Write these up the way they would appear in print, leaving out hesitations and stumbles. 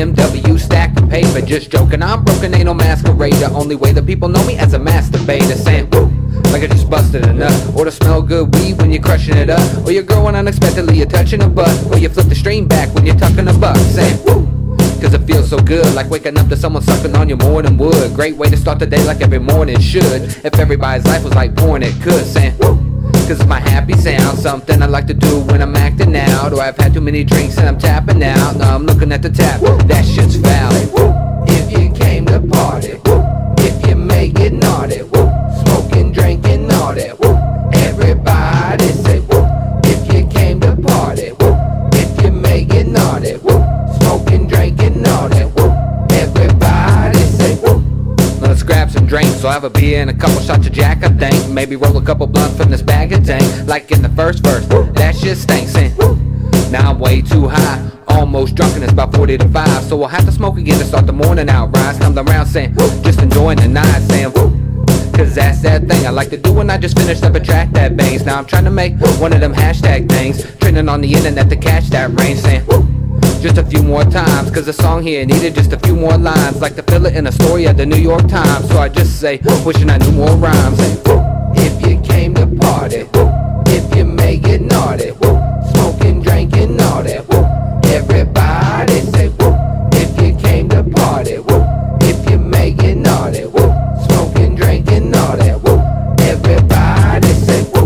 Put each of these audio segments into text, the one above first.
BMW stack of paper. Just joking, I'm broken, ain't no masquerader. Only way that people know me as a masturbator. Saying woo, like I just busted a nut. Or to smell good weed when you're crushing it up. Or you're growing unexpectedly, you're touching a butt. Or you flip the stream back when you're tucking a buck. Saying woo, cause it feels so good, like waking up to someone sucking on you more than wood. Great way to start the day like every morning should. If everybody's life was like porn, it could. Saying woo, cause it's my happy sound. Something I like to do when I'm acting out. Or I've had too many drinks and I'm tapping out. Now I'm looking at the tap, that shit's foul. If you came to party, if you make it naughty, smoking, drinking, all that, everybody say woo. If you came to party, if you make it naughty, smoking, drinking, all that, everybody say woo. Let's grab some drinks, I'll have a beer and a couple shots of Jack, I think. Maybe roll a couple blunts from this bag of tank. Like in the first verse, that shit stinks. And now I'm way too high, almost drunk and it's about 40 to 5. So I'll have to smoke again to start the morning out. Rise, come around saying, just enjoying the night, saying cause that's that thing I like to do when I just finished up a track that bangs. Now I'm trying to make one of them hashtag things, trending on the internet to catch that range. Saying just a few more times, cause the song here needed just a few more lines, like to fill it in a story at the New York Times. So I just say, wishing I knew more rhymes. If you came to party, if you make it naughty, smoking, drinking, all that, everybody say woo. If you came to party, if you make it naughty, smoking, drinking, all that, everybody say woo.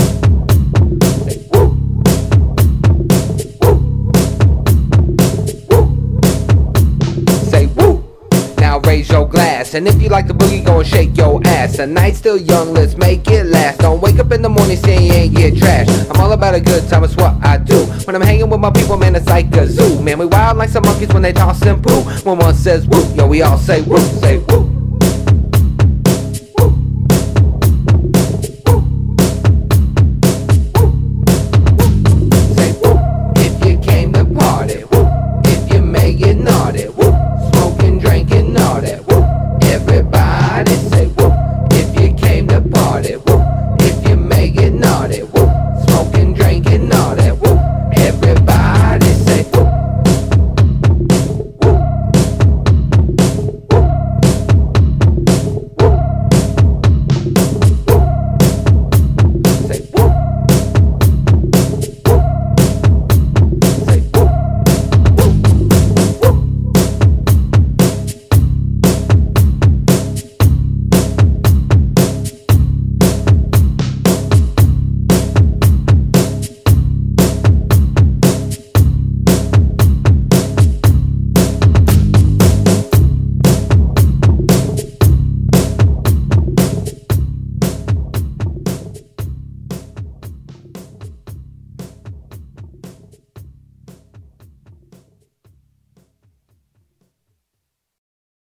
Say woo. Now raise your glass, and if you like the boogie, go and shake your ass. The night's still young, let's make it last. Don't wake up in the morning saying you ain't get trash. I'm all about a good time, it's what I do. When I'm hanging with my people, man, it's like a zoo. Man, we wild like some monkeys when they toss and poo. When one says woo, yo, we all say woo, say woo.